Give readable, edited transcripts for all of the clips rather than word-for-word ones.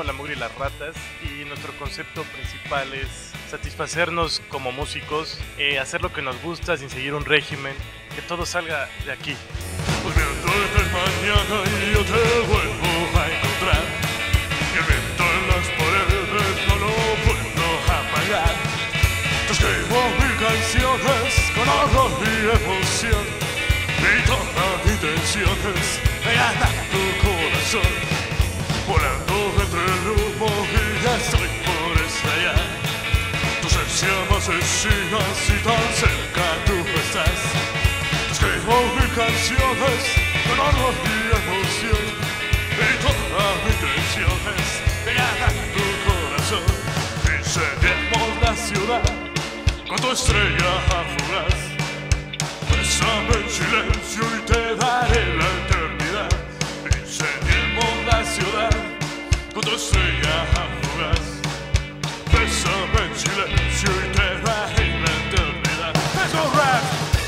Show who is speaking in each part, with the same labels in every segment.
Speaker 1: somos La Mugre y las Ratas y nuestro concepto principal es satisfacernos como músicos, hacer lo que nos gusta sin seguir un régimen, que todo salga de aquí.
Speaker 2: Pues viento del mañana y yo te vuelvo a encontrar, y el viento en las paredes no lo puedo apagar. Te escribo mil canciones con horror y emoción, y toda mi intención es ganar tu corazón. Volando entre el humo y ya estoy por estallar. Tu esencia me asesina si tan cerca tú estás. Te escribo mil canciones con horror y emoción, y toda mi intención es ganar tu corazón. Incendiemos la ciudad con tu estrella fugaz. Bésame en silencio y te daré la eternidad. Incendiemos la ciudad con tu estrella fugaz. Bésame en silencio y te daré la eternidad. ¡Let's go rap!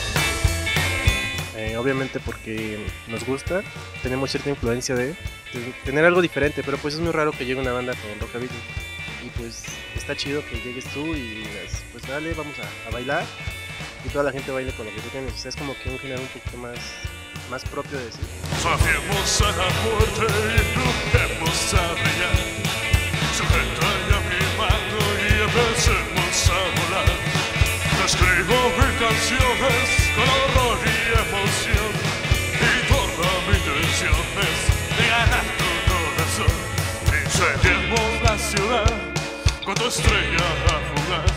Speaker 3: Obviamente porque nos gusta, tenemos cierta influencia de tener algo diferente, pero pues es muy raro que llegue una banda con rockabilly. Y pues está chido que llegues tú y digas, pues dale, vamos a bailar, y toda la gente baile con lo que tú tienes. O sea, es como que un género un poquito más propio de sí.
Speaker 2: Safiemos a la muerte y empujemos a brillar. Sujeta ya mi mano y empecemos a volar. Te escribo mil canciones con horror y emoción, y toda mi intención es ganar tu corazón. Incendiemos la ciudad con tu estrella fugaz.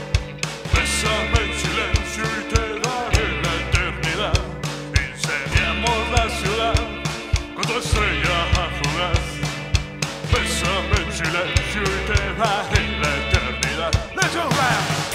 Speaker 2: Bésame en silencio y te daré la eternidad. Incendiemos la ciudad con tu estrella fugaz. Bésame en silencio y te daré la eternidad. Let's go rap!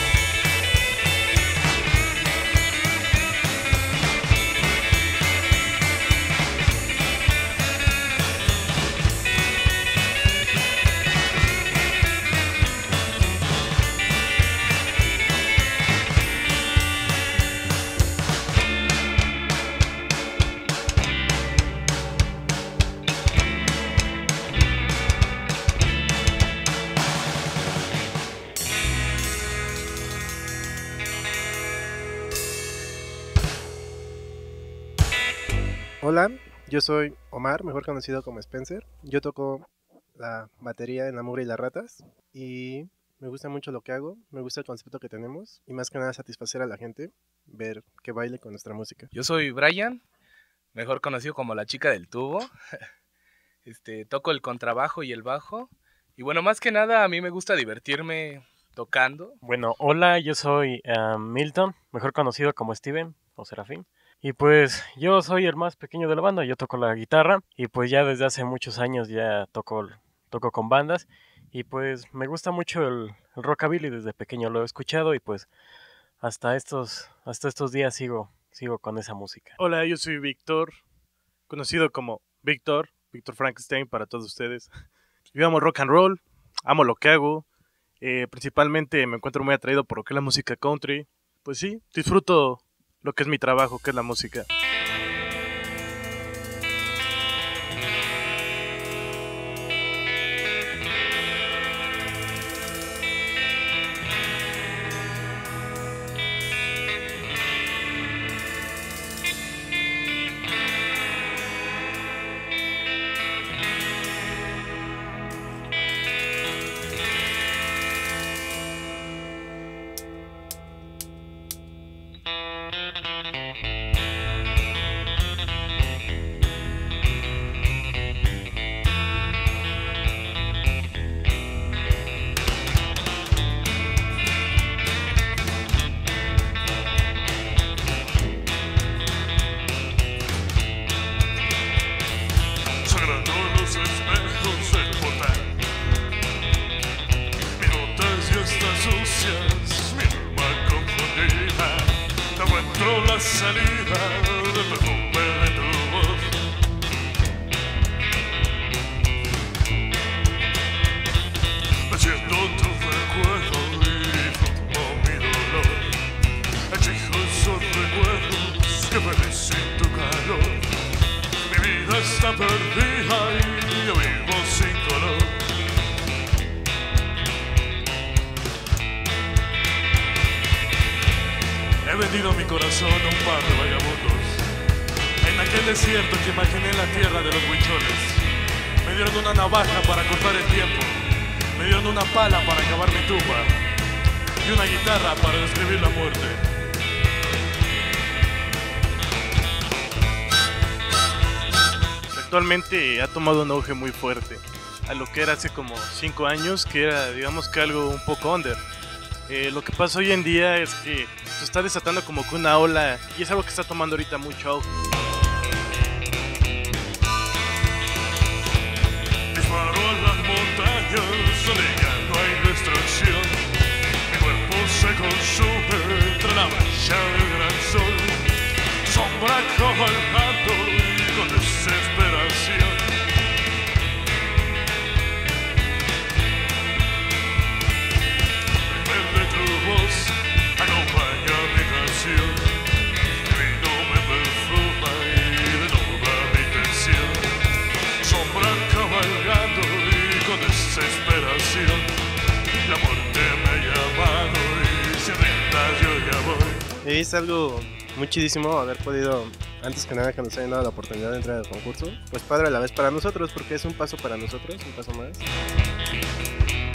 Speaker 3: Hola, yo soy Omar, mejor conocido como Spencer. Yo toco la batería en La Mugre y las Ratas y me gusta mucho lo que hago, me gusta el concepto que tenemos y más que nada satisfacer a la gente, ver que baile con nuestra música.
Speaker 4: Yo soy Brian, mejor conocido como la chica del tubo. Toco el contrabajo y el bajo. Y bueno, más que nada a mí me gusta divertirme tocando.
Speaker 5: Bueno, hola, yo soy Milton, mejor conocido como Steven o Serafín. Y pues yo soy el más pequeño de la banda, yo toco la guitarra y pues ya desde hace muchos años ya toco con bandas y pues me gusta mucho el rockabilly, desde pequeño lo he escuchado y pues hasta estos días sigo con esa música.
Speaker 1: Hola, yo soy Víctor, conocido como Víctor Frankenstein para todos ustedes. Yo amo rock and roll, amo lo que hago, principalmente me encuentro muy atraído por lo que es la música country. Pues sí, disfruto lo que es mi trabajo, que es la música.
Speaker 2: La salida del perfume de tu voz. Me siento tu recuerdo y fumo mi dolor. Exijo esos recuerdos que perdí sin tu calor. Mi vida está perdida y yo vivo sin color. vendido mi corazón a un par de vagabundos. En aquel desierto que imaginé la tierra de los huicholes. Me dieron una navaja para cortar el tiempo. Me dieron una pala para cavar mi tumba. Y una guitarra para describir la muerte.
Speaker 1: Actualmente ha tomado un auge muy fuerte a lo que era hace como 5 años, que era, digamos, que algo un poco under. Lo que pasa hoy en día es que se está desatando como que una ola y es algo que está tomando ahorita mucho auge.
Speaker 2: Disparo a las montañas, donde ya no hay destrucción. Mi cuerpo se consume entre la mancha del gran sol. Sombra cabalgando con desesperación. Acompaña mi canción, mi vino me perfuma y renova mi tensión. Sombra cabalgando y con desesperación. La muerte me ha llamado y sin riendas yo ya voy.
Speaker 3: Es algo muy chidísimo haber podido, antes que nada, que nos hayan dado la oportunidad de entrar al concurso. Pues padre a la vez para nosotros, porque es un paso para nosotros, un paso más.